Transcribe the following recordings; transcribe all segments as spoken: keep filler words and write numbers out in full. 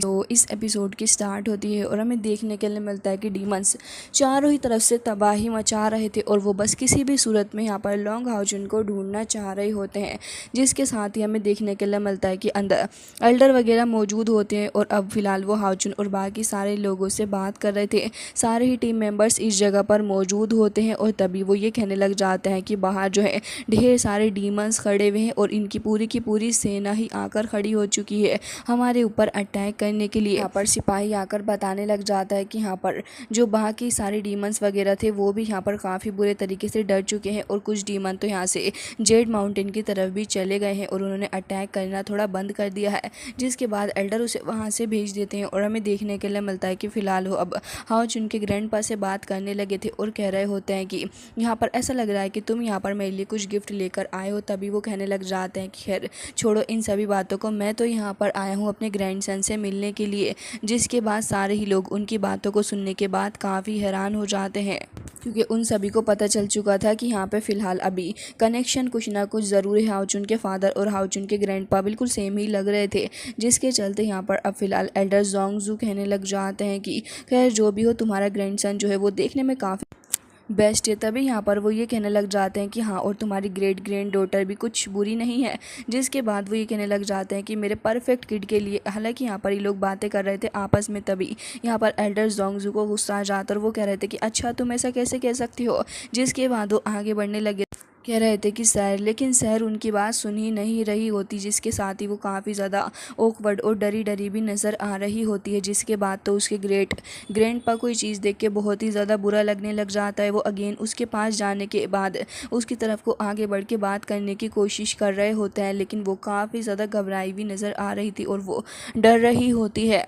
तो इस एपिसोड की स्टार्ट होती है और हमें देखने के लिए मिलता है कि डीमंस चारों ही तरफ से तबाही मचा रहे थे और वो बस किसी भी सूरत में यहाँ पर लॉन्ग हाउचुन को ढूंढना चाह रहे होते हैं, जिसके साथ ही हमें देखने के लिए मिलता है कि अंदर एल्डर वगैरह मौजूद होते हैं और अब फिलहाल वो हाउचुन और बाकी सारे लोगों से बात कर रहे थे। सारे ही टीम मेंबर्स इस जगह पर मौजूद होते हैं और तभी वो ये कहने लग जाते हैं कि बाहर जो है ढेर सारे डीमंस खड़े हुए हैं और इनकी पूरी की पूरी सेना ही आकर खड़ी हो चुकी है हमारे ऊपर अटैक करने के लिए। यहाँ पर सिपाही आकर बताने लग जाता है कि यहाँ पर जो बाकी सारे डीमंस वगैरह थे वो भी यहाँ पर काफ़ी बुरे तरीके से डर चुके हैं और कुछ डीमन तो यहाँ से जेड माउंटेन की तरफ भी चले गए हैं और उन्होंने अटैक करना थोड़ा बंद कर दिया है, जिसके बाद एल्डर उसे वहाँ से भेज देते हैं। और हमें देखने के लिए मिलता है कि फ़िलहाल वो अब हाउचुन के ग्रैंडपा से बात करने लगे थे और कह रहे होते हैं कि यहाँ पर ऐसा लग रहा है कि तुम यहाँ पर मेरे लिए कुछ गिफ्ट लेकर आए हो। तभी वो कहने लग जाते हैं कि खैर छोड़ो इन सभी बातों को, मैं तो यहाँ पर आया हूँ अपने ग्रैंडसन से मिलने के लिए। जिसके बाद सारे ही लोग उनकी बातों को सुनने के बाद काफ़ी हैरान हो जाते हैं, क्योंकि उन सभी को पता चल चुका था कि यहाँ पे फ़िलहाल अभी कनेक्शन कुछ ना कुछ ज़रूर है। हाउचुन के फादर और हाउचुन के ग्रैंडपा बिल्कुल सेम ही लग रहे थे, जिसके चलते यहाँ पर अब फ़िलहाल एल्डर जोंगजू कहने लग जाते हैं कि खैर जो भी हो तुम्हारा ग्रैंडसन जो है वो देखने में काफ़ी बेस्ट है। तभी यहाँ पर वो ये कहने लग जाते हैं कि हाँ और तुम्हारी ग्रेट ग्रैंड डॉटर भी कुछ बुरी नहीं है। जिसके बाद वो ये कहने लग जाते हैं कि मेरे परफेक्ट किड के लिए, हालांकि यहाँ पर ये लोग बातें कर रहे थे आपस में, तभी यहाँ पर एल्डर जोंगजू को गुस्सा आ जाता और वो कह रहे थे कि अच्छा तुम ऐसा कैसे कह सकती हो। जिसके बाद वो आगे बढ़ने लगे, कह रहे थे कि सर, लेकिन सर उनकी बात सुन ही नहीं रही होती, जिसके साथ ही वो काफ़ी ज़्यादा ऑकवर्ड और डरी डरी भी नज़र आ रही होती है। जिसके बाद तो उसके ग्रेट ग्रैंडपा कोई चीज़ देख के बहुत ही ज़्यादा बुरा लगने लग जाता है। वो अगेन उसके पास जाने के बाद उसकी तरफ को आगे बढ़ के बात करने की कोशिश कर रहे होते हैं, लेकिन वो काफ़ी ज़्यादा घबराई हुई नज़र आ रही थी और वो डर रही होती है।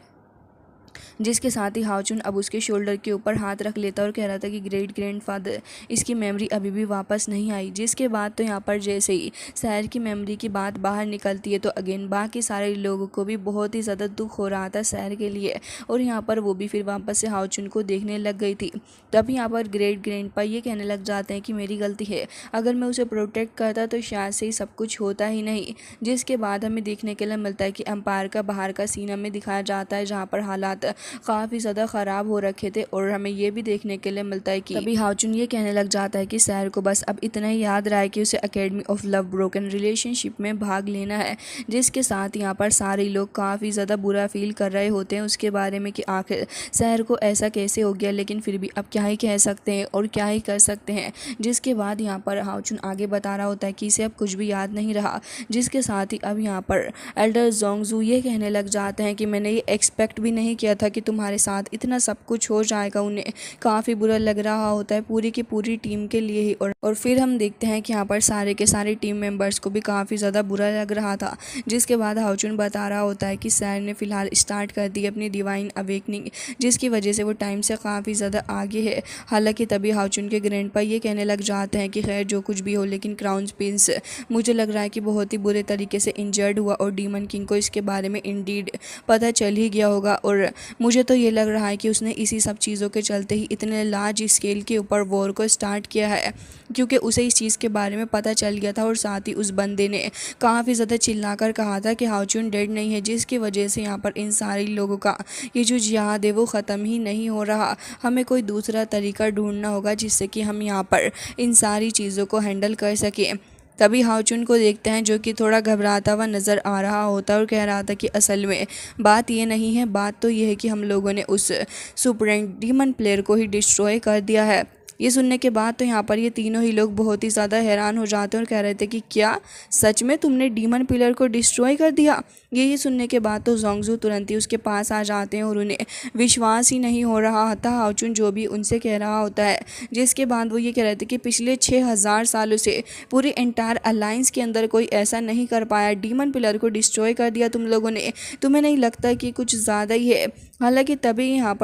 जिसके साथ ही हाउचुन अब उसके शोल्डर के ऊपर हाथ रख लेता और कह रहा था कि ग्रेट ग्रैंडफादर, इसकी मेमोरी अभी भी वापस नहीं आई। जिसके बाद तो यहाँ पर जैसे ही सैर की मेमोरी की बात बाहर निकलती है तो अगेन बाकी सारे लोगों को भी बहुत ही ज़्यादा दुख हो रहा था सैर के लिए, और यहाँ पर वो भी फिर वापस से हाउचुन को देखने लग गई थी। तब यहाँ पर ग्रेट ग्रैंडपा ये कहने लग जाते हैं कि मेरी गलती है, अगर मैं उसे प्रोटेक्ट करता तो शायद से ही सब कुछ होता ही नहीं। जिसके बाद हमें देखने के लिए मिलता है कि एम्पायर का बाहर का सीन हमें दिखाया जाता है, जहाँ पर हालात काफ़ी ज़्यादा ख़राब हो रखे थे। और हमें ये भी देखने के लिए मिलता है कि तभी हाउचुन ये कहने लग जाता है कि सैर को बस अब इतना ही याद रहा है कि उसे academy of love broken relationship में भाग लेना है। जिसके साथ यहाँ पर सारे लोग काफ़ी ज़्यादा बुरा फील कर रहे होते हैं उसके बारे में कि आखिर सैर को ऐसा कैसे हो गया, लेकिन फिर भी अब क्या ही कह सकते हैं और क्या ही कर सकते हैं। जिसके बाद यहाँ पर हाउचुन आगे बता रहा होता है कि इसे अब कुछ भी याद नहीं रहा। जिसके साथ ही अब यहाँ पर एल्डर जोंगजू ये कहने लग जाते हैं कि मैंने ये एक्सपेक्ट भी नहीं किया था कि तुम्हारे साथ इतना सब कुछ हो जाएगा। उन्हें काफ़ी बुरा लग रहा होता है पूरी की पूरी टीम के लिए ही। और और फिर हम देखते हैं कि यहाँ पर सारे के सारे टीम मेंबर्स को भी काफ़ी ज़्यादा बुरा लग रहा था। जिसके बाद हाउचुन बता रहा होता है कि सैर ने फ़िलहाल स्टार्ट कर दी अपनी डिवाइन अवेकनिंग, जिसकी वजह से वो टाइम से काफ़ी ज़्यादा आगे है। हालांकि तभी हाउचुन के ग्रैंडपा ये कहने लग जाते हैं कि खैर जो कुछ भी हो, लेकिन क्राउन प्रिंस मुझे लग रहा है कि बहुत ही बुरे तरीके से इंजर्ड हुआ और डीमन किंग को इसके बारे में इंडीड पता चल ही गया होगा। और मुझे तो ये लग रहा है कि उसने इसी सब चीज़ों के चलते ही इतने लार्ज स्केल के ऊपर वॉर को स्टार्ट किया है, क्योंकि उसे इस चीज़ के बारे में पता चल गया था। और साथ ही उस बंदे ने काफ़ी ज़्यादा चिल्लाकर कहा था कि हाउचुन डेड नहीं है, जिसकी वजह से यहाँ पर इन सारे लोगों का ये जो जिहाद है वो ख़त्म ही नहीं हो रहा। हमें कोई दूसरा तरीका ढूंढना होगा जिससे कि हम यहाँ पर इन सारी चीज़ों को हैंडल कर सकें। तभी हाउचुन को देखते हैं जो कि थोड़ा घबराता हुआ नज़र आ रहा होता है और कह रहा था कि असल में बात ये नहीं है, बात तो ये है कि हम लोगों ने उस सुपरेंट डीमन प्लेयर को ही डिस्ट्रॉय कर दिया है। ये सुनने के बाद तो यहाँ पर ये तीनों ही लोग बहुत ही ज़्यादा हैरान हो जाते हैं और कह रहे थे कि क्या सच में तुमने डीमन पिलर को डिस्ट्रॉय कर दिया। ये ये सुनने के बाद तो जोंगजू तुरंत ही उसके पास आ जाते हैं और उन्हें विश्वास ही नहीं हो रहा था हाउचुन जो भी उनसे कह रहा होता है। जिसके बाद वो ये कह रहे थे कि पिछले छः हज़ार सालों से पूरी एंटायर अलायंस के अंदर कोई ऐसा नहीं कर पाया, डीमन पिलर को डिस्ट्रॉय कर दिया तुम लोगों ने, तुम्हें नहीं लगता कि कुछ ज़्यादा ही है। हालांकि तभी यहाँ पर जो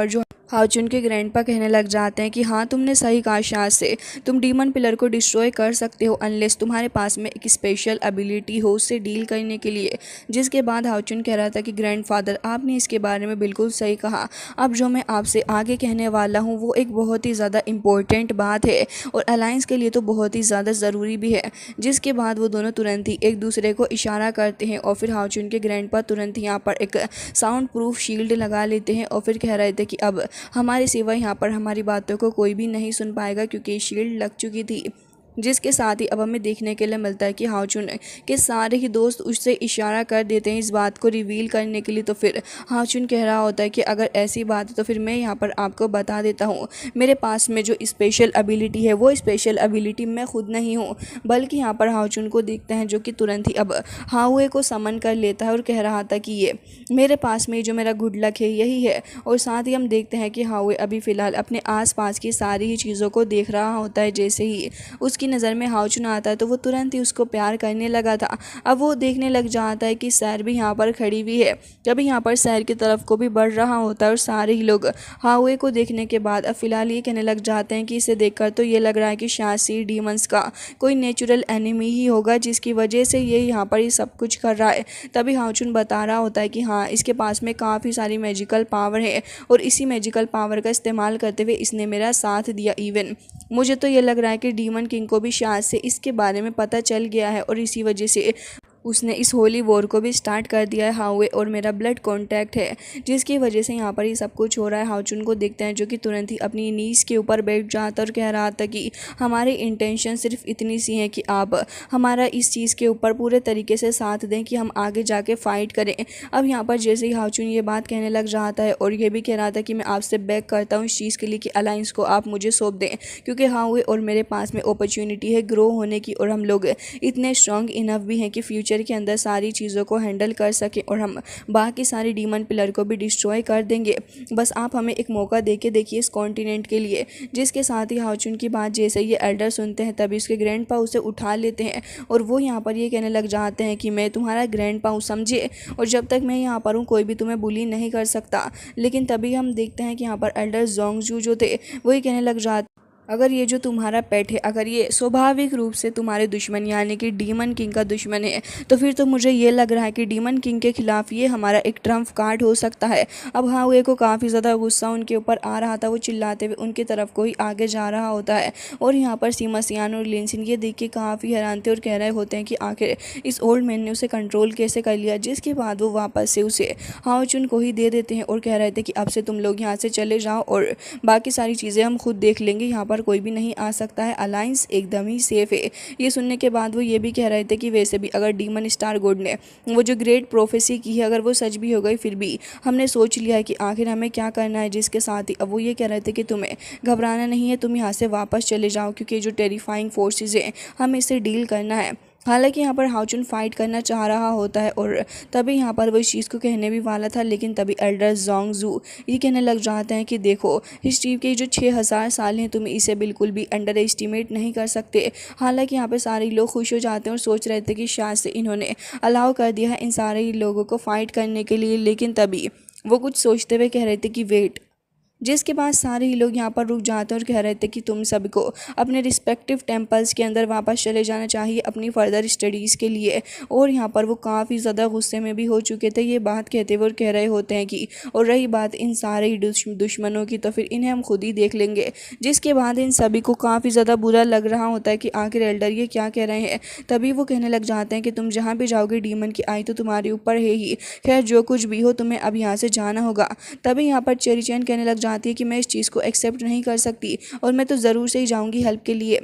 हाउचुन के ग्रैंडपा कहने लग जाते हैं कि हाँ, तुमने सही कहा शायद से तुम डीमन पिलर को डिस्ट्रॉय कर सकते हो अनलेस तुम्हारे पास में एक स्पेशल एबिलिटी हो उससे डील करने के लिए। जिसके बाद हाउचुन कह रहा था कि ग्रैंडफादर, आपने इसके बारे में बिल्कुल सही कहा। अब जो मैं आपसे आगे कहने वाला हूँ वो एक बहुत ही ज़्यादा इम्पोर्टेंट बात है और अलायंस के लिए तो बहुत ही ज़्यादा ज़रूरी भी है। जिसके बाद वो दोनों तुरंत ही एक दूसरे को इशारा करते हैं और फिर हाउचुन के ग्रैंडपा तुरंत यहाँ पर एक साउंड प्रूफ शील्ड लगा लेते हैं और फिर कह रहे थे कि अब हमारे सिवा यहाँ पर हमारी बातों को कोई भी नहीं सुन पाएगा क्योंकि शील्ड लग चुकी थी। जिसके साथ ही अब हमें देखने के लिए मिलता है कि हाउचुन के सारे ही दोस्त उससे इशारा कर देते हैं इस बात को रिवील करने के लिए। तो फिर हाउचुन कह रहा होता है कि अगर ऐसी बात है तो फिर मैं यहाँ पर आपको बता देता हूँ, मेरे पास में जो स्पेशल एबिलिटी है वो स्पेशल एबिलिटी मैं खुद नहीं हूँ, बल्कि यहाँ पर हाउचुन को देखते हैं जो कि तुरंत ही अब हाउए को समन कर लेता है और कह रहा था कि ये मेरे पास में जो मेरा गुड लक है यही है। और साथ ही हम देखते हैं कि हाउए अभी फ़िलहाल अपने आसपास की सारी ही चीज़ों को देख रहा होता है। जैसे ही उसकी नज़र में हाउचुन आता है तो वो तुरंत ही उसको प्यार करने लगा था। अब वो देखने लग जाता है कि सैर भी यहाँ पर खड़ी हुई है। तभी यहाँ पर सैर की तरफ को भी बढ़ रहा होता है और सारे ही लोग हाउए को देखने के बाद अब फिलहाल ये कहने लग जाते हैं कि इसे देखकर तो ये लग रहा है कि शायद से डीमंस का कोई नेचुरल एनिमी ही होगा जिसकी वजह से ये यहाँ पर ये सब कुछ कर रहा है। तभी हाउचुन बता रहा होता है कि हाँ, इसके पास में काफ़ी सारी मैजिकल पावर है और इसी मैजिकल पावर का इस्तेमाल करते हुए इसने मेरा साथ दिया। इवन मुझे तो ये लग रहा है कि डीमन किंग को भी शायद से इसके बारे में पता चल गया है और इसी वजह से उसने इस होली वॉर को भी स्टार्ट कर दिया है। हाउए और मेरा ब्लड कांटेक्ट है जिसकी वजह से यहाँ पर ये सब कुछ हो रहा है। हाउचुन को देखते हैं जो कि तुरंत ही अपनी नीज के ऊपर बैठ जाता और कह रहा था कि हमारी इंटेंशन सिर्फ इतनी सी है कि आप हमारा इस चीज़ के ऊपर पूरे तरीके से साथ दें कि हम आगे जाके फ़ाइट करें। अब यहाँ पर जैसे ही हाउचुन ये बात कहने लग जाता है और ये भी कह रहा था कि मैं आपसे बैक करता हूँ इस चीज़ के लिए कि अलायंस को आप मुझे सौंप दें, क्योंकि हाउए और मेरे पास में अपॉर्चुनिटी है ग्रो होने की और हम लोग इतने स्ट्रॉन्ग इनफ भी हैं कि फ्यूचर के अंदर सारी चीज़ों को हैंडल कर सकें और हम बाकी सारी डीमन पिलर को भी डिस्ट्रॉय कर देंगे। बस आप हमें एक मौका देके देखिए इस कॉन्टिनेंट के लिए। जिसके साथ ही हाउचुन की बात जैसे ये एल्डर सुनते हैं तभी उसके ग्रैंडपा उसे उठा लेते हैं और वो यहाँ पर ये कहने लग जाते हैं कि मैं तुम्हारा ग्रैंडपा हूँ, समझे, और जब तक मैं यहाँ पर हूँ कोई भी तुम्हें बुली नहीं कर सकता। लेकिन तभी हम देखते हैं कि यहाँ पर एल्डर जोंगजू जो थे वही कहने लग जाते, अगर ये जो तुम्हारा पेट है अगर ये स्वाभाविक रूप से तुम्हारे दुश्मन यानी कि डीमन किंग का दुश्मन है तो फिर तो मुझे ये लग रहा है कि डीमन किंग के खिलाफ ये हमारा एक ट्रम्प कार्ड हो सकता है। अब हाउए को काफ़ी ज़्यादा गुस्सा उनके ऊपर आ रहा था, वो चिल्लाते हुए उनकी तरफ को ही आगे जा रहा होता है और यहाँ पर सीमा सियान और लिनसिन ये देख के काफ़ी हैरान थे और कह रहे होते हैं कि आखिर इस ओल्ड मैन ने उसे कंट्रोल कैसे कर लिया। जिसके बाद वो वापस से उसे हाउचुन को ही दे देते हैं और कह रहे थे कि अब से तुम लोग यहाँ से चले जाओ और बाकी सारी चीज़ें हम खुद देख लेंगे, यहाँ पर कोई भी नहीं आ सकता है, अलायंस एकदम ही सेफ है। ये सुनने के बाद वो ये भी कह रहे थे कि वैसे भी अगर डीमन स्टार गॉड ने वो जो ग्रेट प्रोफेसी की है अगर वो सच भी हो गई फिर भी हमने सोच लिया है कि आखिर हमें क्या करना है। जिसके साथ ही अब वो ये कह रहे थे कि तुम्हें घबराना नहीं है, तुम यहाँ से वापस चले जाओ क्योंकि जो टेरिफाइंग फोर्सेज हैं हमें इससे डील करना है। हालांकि यहाँ पर हाउचुन फाइट करना चाह रहा होता है और तभी यहाँ पर वो इस चीज़ को कहने भी वाला था, लेकिन तभी एल्डर जोंगजू ये कहने लग जाते हैं कि देखो हिस्ट्री के जो छः हज़ार साल हैं तुम इसे बिल्कुल भी अंडर एस्टिमेट नहीं कर सकते। हालांकि यहाँ पर सारे लोग खुश हो जाते हैं और सोच रहे थे कि शायद से इन्होंने अलाउ कर दिया है इन सारे लोगों को फाइट करने के लिए, लेकिन तभी वो कुछ सोचते हुए कह रहे थे कि वेट। जिसके बाद सारे ही लोग यहाँ पर रुक जाते हैं और कह रहे थे कि तुम सबको अपने रिस्पेक्टिव टेम्पल्स के अंदर वापस चले जाना चाहिए अपनी फर्दर स्टडीज़ के लिए। और यहाँ पर वो काफ़ी ज़्यादा गुस्से में भी हो चुके थे ये बात कहते हुए और कह रहे होते हैं कि और रही बात इन सारे ही दुश्मनों की तो फिर इन्हें हम खुद ही देख लेंगे। जिसके बाद इन सभी को काफ़ी ज़्यादा बुरा लग रहा होता है कि आखिर एल्डर ये क्या कह रहे हैं। तभी वो कहने लग जाते हैं कि तुम जहाँ भी जाओगे डीमन की आई तो तुम्हारे ऊपर है ही, खैर जो कुछ भी हो तुम्हें अब यहाँ से जाना होगा। तभी यहाँ पर चेरी चैन कहने लग आती है कि मैं इस चीज़ को एक्सेप्ट नहीं कर सकती और मैं तो ज़रूर से ही जाऊंगी हेल्प के लिए।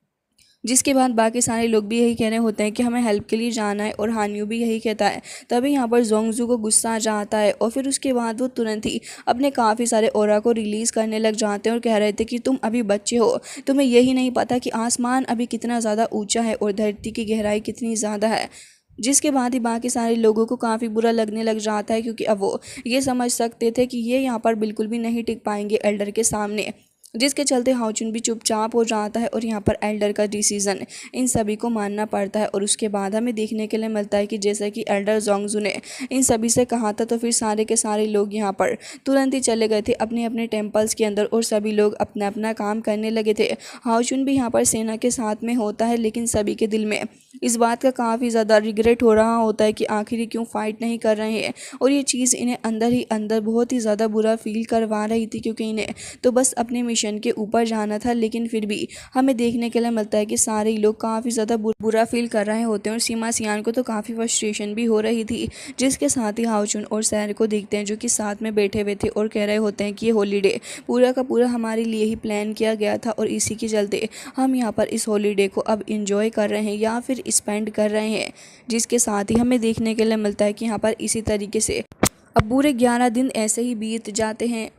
जिसके बाद बाकी सारे लोग भी यही कह रहे होते हैं कि हमें हेल्प के लिए जाना है और हानियो भी यही कहता है। तभी यहाँ पर जोंगजू को गुस्सा आ जाता है और फिर उसके बाद वो तुरंत ही अपने काफ़ी सारे ऑरा को रिलीज़ करने लग जाते हैं और कह रहे थे कि तुम अभी बच्चे हो, तुम्हें यही नहीं पता कि आसमान अभी कितना ज़्यादा ऊँचा है और धरती की गहराई कितनी ज़्यादा है। जिसके बाद ही बाकी सारे लोगों को काफ़ी बुरा लगने लग जाता है क्योंकि अब वो ये समझ सकते थे कि ये यहाँ पर बिल्कुल भी नहीं टिक पाएंगे एल्डर के सामने। जिसके चलते हाउचुन भी चुपचाप हो जाता है और यहाँ पर एल्डर का डिसीजन इन सभी को मानना पड़ता है। और उसके बाद हमें देखने के लिए मिलता है कि जैसा कि एल्डर जोंगजू ने इन सभी से कहा था, तो फिर सारे के सारे लोग यहाँ पर तुरंत ही चले गए थे अपने अपने टेम्पल्स के अंदर और सभी लोग अपना अपना काम करने लगे थे। हाउचुन भी यहाँ पर सेना के साथ में होता है, लेकिन सभी के दिल में इस बात का काफ़ी ज़्यादा रिग्रेट हो रहा होता है कि आखिर क्यों फाइट नहीं कर रहे हैं। और ये चीज़ इन्हें अंदर ही अंदर बहुत ही ज़्यादा बुरा फील करवा रही थी, क्योंकि इन्हें तो बस अपने मिशन के ऊपर जाना था। लेकिन फिर भी हमें देखने के लिए मिलता है कि सारे लोग काफ़ी ज़्यादा बुरा फील कर रहे होते हैं और सीमा सियान को तो काफ़ी फ्रस्ट्रेशन भी हो रही थी। जिसके साथ ही हाउचुन और सैर को देखते हैं जो कि साथ में बैठे हुए थे और कह रहे होते हैं कि ये हॉलीडे पूरा का पूरा हमारे लिए ही प्लान किया गया था और इसी के चलते हम यहाँ पर इस हॉलीडे को अब इंजॉय कर रहे हैं या फिर स्पेंड कर रहे हैं। जिसके साथ ही हमें देखने के लिए मिलता है कि यहाँ पर इसी तरीके से अब पूरे ग्यारह दिन ऐसे ही बीत जाते हैं।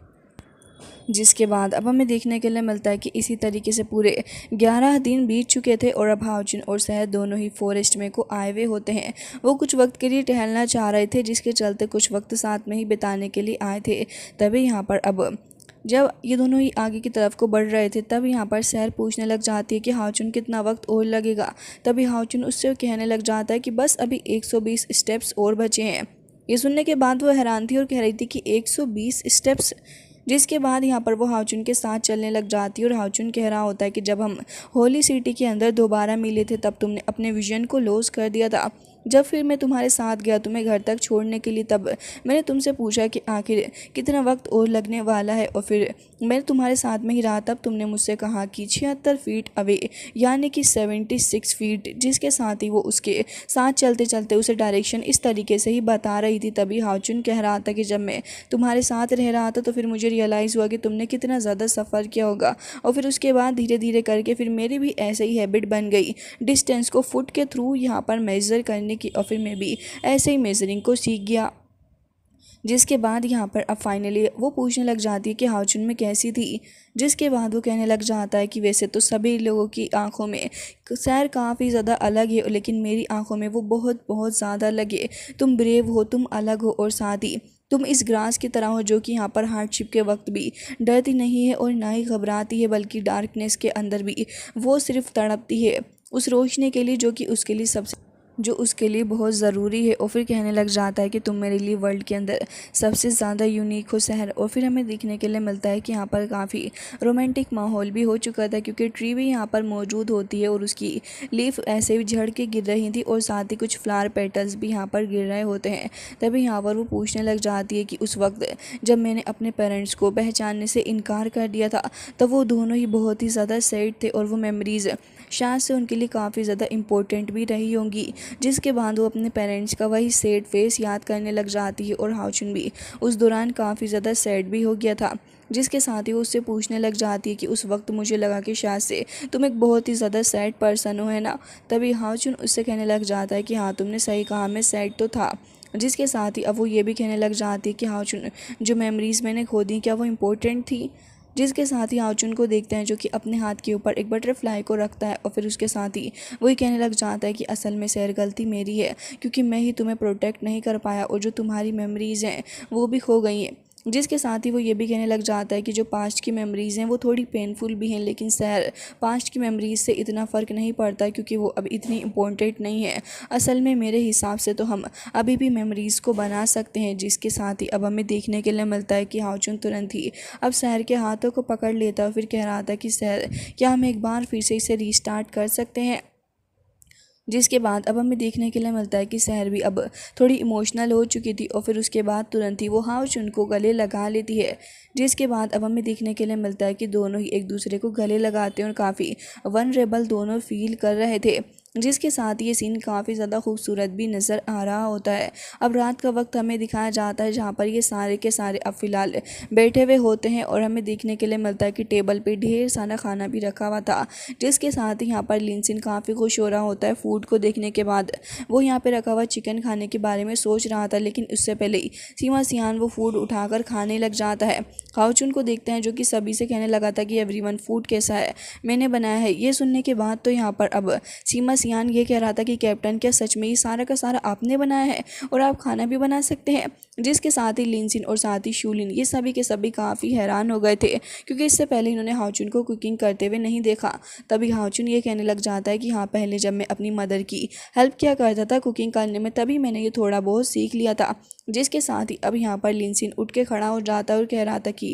जिसके बाद अब हमें देखने के लिए मिलता है कि इसी तरीके से पूरे ग्यारह दिन बीत चुके थे और अब हाउचुन और शहद दोनों ही फॉरेस्ट में को आए हुए होते हैं। वो कुछ वक्त के लिए टहलना चाह रहे थे, जिसके चलते कुछ वक्त साथ में ही बिताने के लिए आए थे। तभी यहाँ पर अब जब ये दोनों ही आगे की तरफ को बढ़ रहे थे, तब यहाँ पर सैर पूछने लग जाती है कि हाउचुन कितना वक्त और लगेगा। तभी हाउचुन उससे कहने लग जाता है कि बस अभी एक सौ बीस स्टेप्स और बचे हैं। ये सुनने के बाद वो हैरान थी और कह रही थी कि एक सौ बीस स्टेप्स। जिसके बाद यहाँ पर वो हाउचुन के साथ चलने लग जाती है और हाउचुन कह रहा होता है कि जब हम होली सिटी के अंदर दोबारा मिले थे तब तुमने अपने विजन को लॉस कर दिया था। जब फिर मैं तुम्हारे साथ गया तुम्हें घर तक छोड़ने के लिए, तब मैंने तुमसे पूछा कि आखिर कितना वक्त और लगने वाला है, और फिर मैं तुम्हारे साथ में ही रहा। तब तुमने मुझसे कहा कि छिहत्तर फीट अवे यानी कि छिहत्तर फीट। जिसके साथ ही वो उसके साथ चलते चलते उसे डायरेक्शन इस तरीके से ही बता रही थी। तभी हाउचुन कह रहा था कि जब मैं तुम्हारे साथ रह रहा था तो फिर मुझे रियलाइज़ हुआ कि तुमने कितना ज़्यादा सफ़र किया होगा। और फिर उसके बाद धीरे धीरे करके फिर मेरी भी ऐसे ही हैबिट बन गई डिस्टेंस को फुट के थ्रू यहाँ पर मेज़र करने की, और फिर मैं भी ऐसे ही मेजरिंग को सीख गया। जिसके बाद यहाँ पर अब फाइनली वो पूछने लग जाती है कि हाउचुन में कैसी थी। जिसके बाद वो कहने लग जाता है कि वैसे तो सभी लोगों की आंखों में सैर काफ़ी ज़्यादा अलग है, लेकिन मेरी आंखों में वो बहुत बहुत ज़्यादा अलग है। तुम ब्रेव हो, तुम अलग हो, और साथ ही तुम इस ग्रास की तरह हो जो कि यहाँ पर हार्डशिप के वक्त भी डरती नहीं है और ना ही घबराती है, बल्कि डार्कनेस के अंदर भी वो सिर्फ तड़पती है उस रोशनी के लिए जो कि उसके लिए सबसे जो उसके लिए बहुत ज़रूरी है। और फिर कहने लग जाता है कि तुम मेरे लिए वर्ल्ड के अंदर सबसे ज़्यादा यूनिक हो शहर। और फिर हमें देखने के लिए मिलता है कि यहाँ पर काफ़ी रोमांटिक माहौल भी हो चुका था, क्योंकि ट्री भी यहाँ पर मौजूद होती है और उसकी लीफ ऐसे भी झड़ के गिर रही थी और साथ ही कुछ फ्लावर पेटल्स भी यहाँ पर गिर रहे होते हैं। तभी यहाँ पर वो पूछने लग जाती है कि उस वक्त जब मैंने अपने पेरेंट्स को पहचानने से इनकार कर दिया था, तो वो दोनों ही बहुत ही ज़्यादा सैड थे और वो मेमोरीज़ शायद से उनके लिए काफ़ी ज़्यादा इम्पोर्टेंट भी रही होंगी। जिसके बाद वो अपने पेरेंट्स का वही सैड फेस याद करने लग जाती है और हाउचुन भी उस दौरान काफ़ी ज़्यादा सैड भी हो गया था। जिसके साथ ही वो उससे पूछने लग जाती है कि उस वक्त मुझे लगा कि शायद से तुम एक बहुत ही ज़्यादा सैड पर्सन हो, है ना। तभी हाउचुन उससे कहने लग जाता है कि हाँ तुमने सही कहा, मैं सैड तो था। जिसके साथ ही अब वो ये भी कहने लग जाती है कि हाउचुन जो मेमोरीज़ मैंने खो दी क्या वो इम्पोर्टेंट थी। जिसके साथ ही हाउचुन को देखते हैं जो कि अपने हाथ के ऊपर एक बटरफ्लाई को रखता है, और फिर उसके साथ ही वही कहने लग जाता है कि असल में सैर गलती मेरी है, क्योंकि मैं ही तुम्हें प्रोटेक्ट नहीं कर पाया और जो तुम्हारी मेमोरीज़ हैं वो भी खो गई हैं। जिसके साथ ही वो ये भी कहने लग जाता है कि जो पास्ट की मेमोरीज़ हैं वो थोड़ी पेनफुल भी हैं, लेकिन सैर पास्ट की मेमोरीज़ से इतना फ़र्क नहीं पड़ता क्योंकि वो अब इतनी इम्पोर्टेंट नहीं है। असल में मेरे हिसाब से तो हम अभी भी मेमोरीज़ को बना सकते हैं। जिसके साथ ही अब हमें देखने के लिए मिलता है कि हाउचुन तुरंत ही अब सैर के हाथों को पकड़ लेता है, फिर कह रहा था कि सैर क्या हम एक बार फिर से इसे रीस्टार्ट कर सकते हैं। जिसके बाद अब हमें देखने के लिए मिलता है कि सहर भी अब थोड़ी इमोशनल हो चुकी थी और फिर उसके बाद तुरंत ही वो हाउचुन को गले लगा लेती है। जिसके बाद अब हमें देखने के लिए मिलता है कि दोनों ही एक दूसरे को गले लगाते हैं और काफ़ी वनरेबल दोनों फील कर रहे थे। जिसके साथ ये सीन काफ़ी ज़्यादा खूबसूरत भी नज़र आ रहा होता है। अब रात का वक्त हमें दिखाया जाता है जहाँ पर ये सारे के सारे अब फ़िलहाल बैठे हुए होते हैं और हमें देखने के लिए मिलता है कि टेबल पे ढेर सारा खाना भी रखा हुआ था। जिसके साथ ही यहाँ पर लिनसिन काफ़ी खुश हो रहा होता है फूड को देखने के बाद। वो यहाँ पर रखा हुआ चिकन खाने के बारे में सोच रहा था, लेकिन उससे पहले ही सीमा सियान वो फूड उठाकर खाने लग जाता है। हाओचुन को देखते हैं जो कि सभी से कहने लगा था कि एवरीवन फूड कैसा है, मैंने बनाया है। ये सुनने के बाद तो यहाँ पर अब सीमा सियान ये कह रहा था कि कैप्टन क्या सच में ये सारा का सारा आपने बनाया है और आप खाना भी बना सकते हैं, जिसके साथ ही लिनसिन और साथ ही शूलिन ये सभी के सभी काफ़ी हैरान हो गए थे क्योंकि इससे पहले इन्होंने हाओचुन को कुकिंग करते हुए नहीं देखा। तभी हाओचुन ये कहने लग जाता है कि हाँ, पहले जब मैं अपनी मदर की हेल्प किया करता था कुकिंग करने में तभी मैंने ये थोड़ा बहुत सीख लिया था। जिसके साथ ही अब यहाँ पर लिनसिन उठ के खड़ा हो जाता है और कह रहा था कि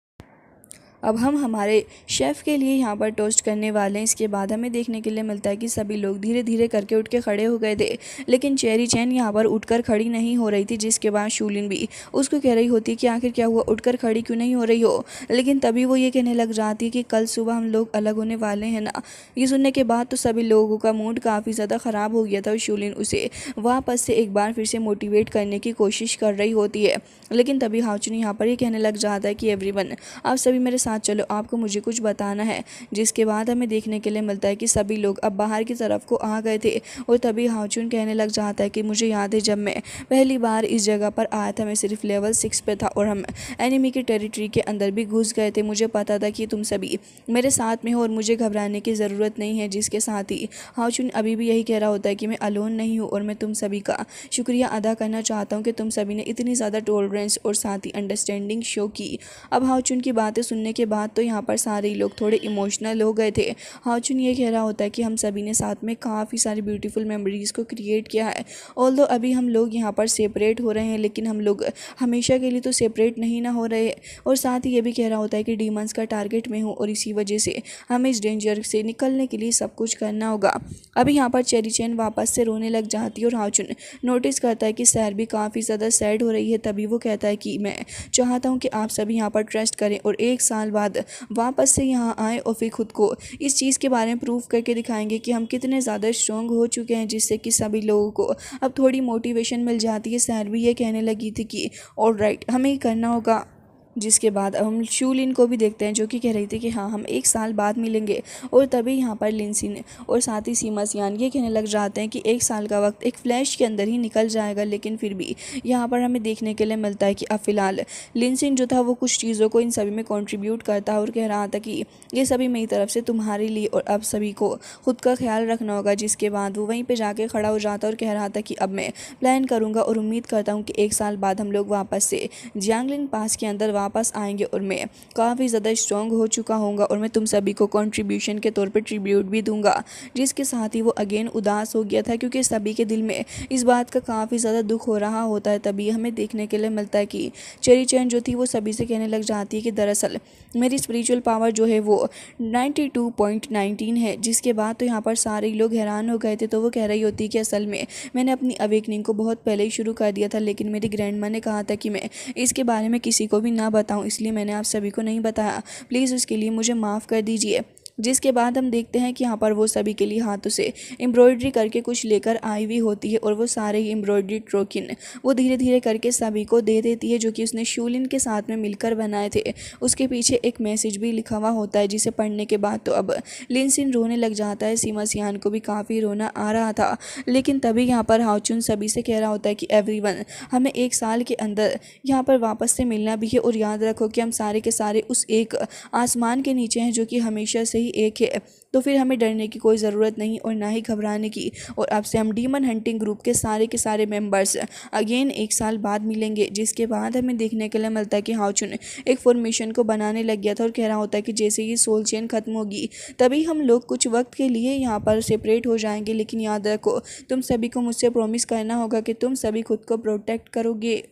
अब हम हमारे शेफ़ के लिए यहाँ पर टोस्ट करने वाले हैं। इसके बाद हमें देखने के लिए मिलता है कि सभी लोग धीरे धीरे करके उठ के खड़े हो गए थे, लेकिन चेरी चैन यहाँ पर उठकर खड़ी नहीं हो रही थी। जिसके बाद शूलिन भी उसको कह रही होती कि आखिर क्या हुआ, उठकर खड़ी क्यों नहीं हो रही हो। लेकिन तभी वो ये कहने लग जाती है कि कल सुबह हम लोग अलग होने वाले हैं ना। ये सुनने के बाद तो सभी लोगों का मूड काफ़ी ज़्यादा ख़राब हो गया था और शूलिन उसे वापस से एक बार फिर से मोटिवेट करने की कोशिश कर रही होती है। लेकिन तभी हाओचुन यहाँ पर ये कहने लग जाता है कि एवरीवन आप सभी मेरे साथ चलो, आपको मुझे कुछ बताना है। जिसके बाद हमें देखने के लिए मिलता है कि सभी लोग अब बाहर की तरफ को आ गए थे और तभी हाओचुन कहने लग जाता है कि मुझे याद है जब मैं पहली बार इस जगह पर आया था मैं सिर्फ लेवल सिक्स पे था और हम एनिमी की टेरिटरी के अंदर भी घुस गए थे। मुझे पता था कि तुम सभी मेरे साथ में हो और मुझे घबराने की ज़रूरत नहीं है। जिसके साथ ही हाओचुन अभी भी यही कह रहा होता है कि मैं अलोन नहीं हूँ और मैं तुम सभी का शुक्रिया अदा करना चाहता हूँ कि तुम सभी ने इतनी ज़्यादा टॉलरेंस और साथ ही अंडरस्टैंडिंग शो की। अब हाओचुन की बातें सुनने के बाद तो यहाँ पर सारे लोग थोड़े इमोशनल हो गए थे। हाओचुन ये कह रहा होता है कि हम सभी ने साथ में काफ़ी सारी ब्यूटीफुल मेमोरीज़ को क्रिएट किया है। ऑल्दो अभी हम लोग यहाँ पर सेपरेट हो रहे हैं, लेकिन हम लोग हमेशा के लिए तो सेपरेट नहीं ना हो रहे। और साथ ही ये भी कह रहा होता है कि डीमंस का टारगेट में हूँ और इसी वजह से हमें इस डेंजर से निकलने के लिए सब कुछ करना होगा। अभी यहाँ पर चेरी चैन वापस से रोने लग जाती है और हाओचुन नोटिस करता है कि सैर भी काफ़ी ज़्यादा सैड हो रही है। तभी वो कहता है कि मैं चाहता हूँ कि आप सभी यहाँ पर ट्रस्ट करें और एक साल बाद वापस से यहाँ आए और फिर खुद को इस चीज़ के बारे में प्रूव करके दिखाएंगे कि हम कितने ज़्यादा स्ट्रॉन्ग हो चुके हैं, जिससे कि सभी लोगों को अब थोड़ी मोटिवेशन मिल जाती है। सैर भी ये कहने लगी थी कि ऑल राइट हमें ही करना होगा। जिसके बाद अब हम शूलिन को भी देखते हैं जो कि कह रही थी कि हाँ हम एक साल बाद मिलेंगे। और तभी यहाँ पर लिनसिन और साथ ही सीमा सियान ये कहने लग जाते हैं कि एक साल का वक्त एक फ्लैश के अंदर ही निकल जाएगा। लेकिन फिर भी यहाँ पर हमें देखने के लिए मिलता है कि अब फिलहाल लिनसिन जो था वो कुछ चीज़ों को इन सभी में कंट्रीब्यूट करता है और कह रहा था कि ये सभी मेरी तरफ से तुम्हारे लिए और अब सभी को खुद का ख्याल रखना होगा। जिसके बाद वो वहीं पर जाके खड़ा हो जाता और कह रहा था कि अब मैं प्लान करूँगा और उम्मीद करता हूँ कि एक साल बाद हम लोग वापस से जियांगलिन पास के अंदर वापस आएंगे और मैं काफ़ी ज़्यादा स्ट्रॉन्ग हो चुका होऊंगा और मैं तुम सभी को कंट्रीब्यूशन के तौर पे ट्रिब्यूट भी दूंगा। जिसके साथ ही वो अगेन उदास हो गया था क्योंकि सभी के दिल में इस बात का काफ़ी ज़्यादा दुख हो रहा होता है। तभी हमें देखने के लिए मिलता है कि चेरी चैन जो थी वो सभी से कहने लग जाती है कि दरअसल मेरी स्पिरिचुअल पावर जो है वो नाइन्टी टू पॉइंट नाइनटीन है। जिसके बाद तो यहाँ पर सारे लोग हैरान हो गए थे। तो वो कह रही होती है कि असल में मैंने अपनी अवेकनिंग को बहुत पहले ही शुरू कर दिया था, लेकिन मेरी ग्रैंड माँ ने कहा था कि मैं इसके बारे में किसी को भी ना बताऊँ, इसलिए मैंने आप सभी को नहीं बताया। प्लीज़ उसके लिए मुझे माफ़ कर दीजिए। जिसके बाद हम देखते हैं कि यहाँ पर वो सभी के लिए हाथों से एम्ब्रॉयडरी करके कुछ लेकर आई हुई होती है और वो सारे ही एम्ब्रॉयडरी टोकन वो धीरे धीरे करके सभी को दे देती है जो कि उसने शूलिन के साथ में मिलकर बनाए थे। उसके पीछे एक मैसेज भी लिखा हुआ होता है जिसे पढ़ने के बाद तो अब लिनसिन रोने लग जाता है। सीमा सियान को भी काफ़ी रोना आ रहा था। लेकिन तभी यहाँ पर हाओचुन सभी से कह रहा होता है कि एवरीवन हमें एक साल के अंदर यहाँ पर वापस से मिलना भी है और याद रखो कि हम सारे के सारे उस एक आसमान के नीचे हैं जो कि हमेशा से ही एक है। तो फिर हमें डरने की कोई ज़रूरत नहीं और ना ही घबराने की। और अब से हम डीमन हंटिंग ग्रुप के सारे के सारे मेंबर्स अगेन एक साल बाद मिलेंगे। जिसके बाद हमें देखने के लिए मिलता है कि हाओचुन एक फॉर्मेशन को बनाने लग गया था और कह रहा होता है कि जैसे ही सोल चेन खत्म होगी तभी हम लोग कुछ वक्त के लिए यहाँ पर सेपरेट हो जाएंगे। लेकिन याद रखो तुम सभी को मुझसे प्रॉमिस करना होगा कि तुम सभी खुद को प्रोटेक्ट करोगे।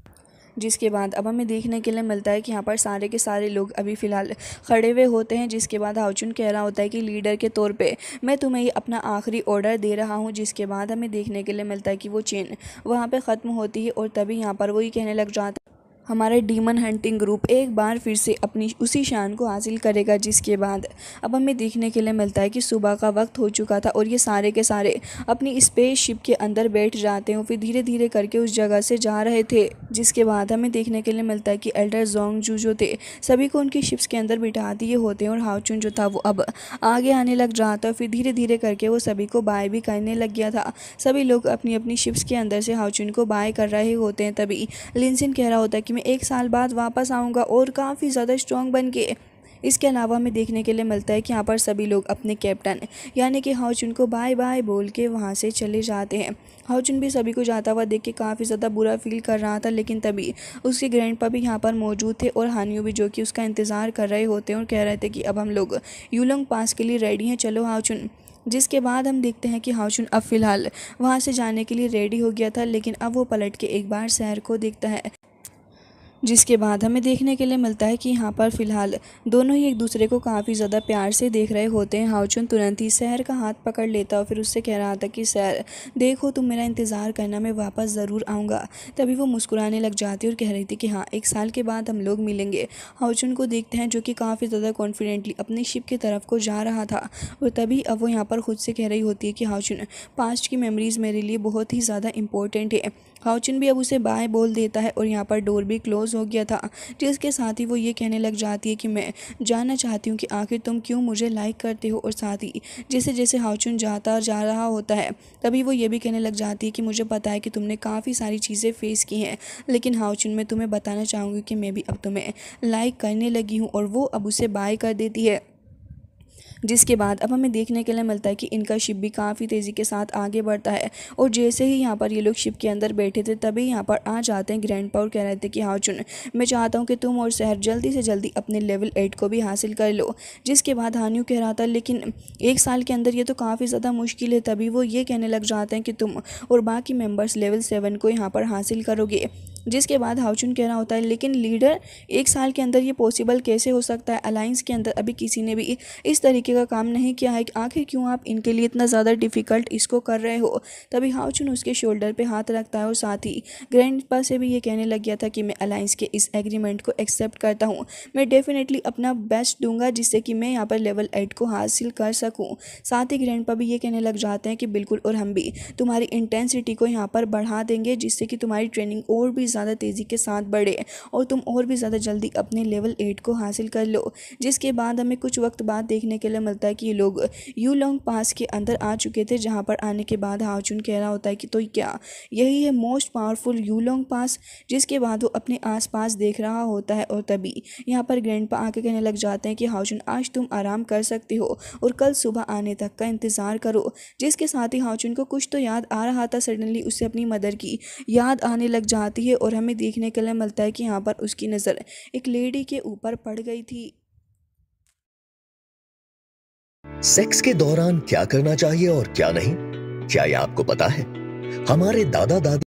जिसके बाद अब हमें देखने के लिए मिलता है कि यहाँ पर सारे के सारे लोग अभी फ़िलहाल खड़े हुए होते हैं। जिसके बाद हाओचुन कह रहा होता है कि लीडर के तौर पे मैं तुम्हें अपना आखिरी ऑर्डर दे रहा हूँ। जिसके बाद हमें देखने के लिए मिलता है कि वो चेन वहाँ पे ख़त्म होती है और तभी यहाँ पर वही कहने लग जाता है हमारे डीमन हंटिंग ग्रुप एक बार फिर से अपनी उसी शान को हासिल करेगा। जिसके बाद अब हमें देखने के लिए मिलता है कि सुबह का वक्त हो चुका था और ये सारे के सारे अपनी स्पेस शिप के अंदर बैठ जाते हैं फिर धीरे धीरे करके उस जगह से जा रहे थे। जिसके बाद हमें देखने के लिए मिलता है कि एल्डर जोंगजू जो थे सभी को उनकी शिप्स के अंदर बिठा दिए होते हैं और हाओचुन जो था वो अब आगे आने लग रहा था। फिर धीरे धीरे करके वो सभी को बाय भी करने लग गया था। सभी लोग अपनी अपनी शिप्स के अंदर से हाओचुन को बाय कर रहे होते हैं। तभी लिनसिन कह रहा होता है कि कि मैं एक साल बाद वापस आऊँगा और काफ़ी ज़्यादा स्ट्रॉन्ग बन के। इसके अलावा हमें देखने के लिए मिलता है कि यहाँ पर सभी लोग अपने कैप्टन यानी कि हाओचुन को बाय बाय बोल के वहाँ से चले जाते हैं। हाओचुन भी सभी को जाता हुआ देख के काफ़ी ज़्यादा बुरा फील कर रहा था, लेकिन तभी उसके ग्रैंडपा भी यहाँ पर मौजूद थे और हानियो भी, जो कि उसका इंतज़ार कर रहे होते हैं और कह रहे थे कि अब हम लोग यूलोंग पास के लिए रेडी हैं, चलो हाओचुन। जिसके बाद हम देखते हैं कि हाओचुन अब फिलहाल वहाँ से जाने के लिए रेडी हो गया था, लेकिन अब वो पलट के एक बार शहर को देखता है। जिसके बाद हमें देखने के लिए मिलता है कि यहाँ पर फ़िलहाल दोनों ही एक दूसरे को काफ़ी ज़्यादा प्यार से देख रहे होते हैं। हाओचुन तुरंत ही शहर का हाथ पकड़ लेता और फिर उससे कह रहा था कि शहर देखो, तुम मेरा इंतज़ार करना, मैं वापस ज़रूर आऊँगा। तभी वो मुस्कुराने लग जाती और कह रही थी कि हाँ, एक साल के बाद हम लोग मिलेंगे। हाओचुन को देखते हैं जो कि काफ़ी ज़्यादा कॉन्फिडेंटली अपनी शिप की तरफ को जा रहा था और तभी अब वो यहाँ पर खुद से कह रही होती है कि हाओचुन, पास्ट की मेमोरीज़ मेरे लिए बहुत ही ज़्यादा इंपॉर्टेंट है। हाओचुन भी अब उसे बाय बोल देता है और यहाँ पर डोर भी क्लोज़ हो गया था, जिसके साथ ही वो ये कहने लग जाती है कि मैं जानना चाहती हूँ कि आखिर तुम क्यों मुझे लाइक करते हो। और साथ ही जैसे जैसे हाओचुन जाता जा रहा होता है तभी वो ये भी कहने लग जाती है कि मुझे पता है कि तुमने काफ़ी सारी चीज़ें फेस की हैं, लेकिन हाओचुन मैं तुम्हें बताना चाहूँगी कि मैं भी अब तुम्हें लाइक करने लगी हूँ। और वो अब उसे बाय कर देती है। जिसके बाद अब हमें देखने के लिए मिलता है कि इनका शिप भी काफ़ी तेज़ी के साथ आगे बढ़ता है और जैसे ही यहाँ पर ये लोग शिप के अंदर बैठे थे तभी यहाँ पर आ जाते हैं ग्रैंडपा और कह रहे थे कि हाओचुन, मैं चाहता हूँ कि तुम और शहर जल्दी से जल्दी अपने लेवल एट को भी हासिल कर लो। जिसके बाद हानियो कह रहा था लेकिन एक साल के अंदर ये तो काफ़ी ज़्यादा मुश्किल है। तभी वो ये कहने लग जाते हैं कि तुम और बाकी मेम्बर्स लेवल सेवन को यहाँ पर हासिल करोगे। जिसके बाद हाओचुन कह रहा होता है लेकिन लीडर, एक साल के अंदर ये पॉसिबल कैसे हो सकता है? अलायंस के अंदर अभी किसी ने भी इस तरीके का काम नहीं किया है, आखिर क्यों आप इनके लिए इतना ज़्यादा डिफ़िकल्ट इसको कर रहे हो? तभी हाओचुन उसके शोल्डर पे हाथ रखता है और साथ ही ग्रैंडपा से भी ये कहने लग गया था कि मैं अलायंस के इस एग्रीमेंट को एक्सेप्ट करता हूँ, मैं डेफिनेटली अपना बेस्ट दूंगा जिससे कि मैं यहाँ पर लेवल एट को हासिल कर सकूँ। साथ ही ग्रैंडपा भी ये कहने लग जाते हैं कि बिल्कुल, और हम भी तुम्हारी इंटेंसिटी को यहाँ पर बढ़ा देंगे जिससे कि तुम्हारी ट्रेनिंग और भी ज़्यादा तेज़ी के साथ बढ़े और तुम और भी ज़्यादा जल्दी अपने लेवल एट को हासिल कर लो। जिसके बाद हमें कुछ वक्त बाद देखने के लिए मिलता है कि ये लोग यूलोंग पास के अंदर आ चुके थे, जहाँ पर आने के बाद हाओचुन कह रहा होता है कि तो क्या यही है मोस्ट पावरफुल यूलोंग पास? जिसके बाद वो अपने आसपास देख रहा होता है और तभी यहाँ पर ग्रैंडपा आके कहने लग जाते हैं कि हाओचुन, आज तुम आराम कर सकते हो और कल सुबह आने तक का इंतज़ार करो। जिसके साथ ही हाओचुन को कुछ तो याद आ रहा था, सडनली उसे अपनी मदर की याद आने लग जाती है और हमें देखने के लिए मिलता है कि यहाँ पर उसकी नज़र एक लेडी के ऊपर पड़ गई थी। सेक्स के दौरान क्या करना चाहिए और क्या नहीं, क्या ये आपको पता है? हमारे दादा दादी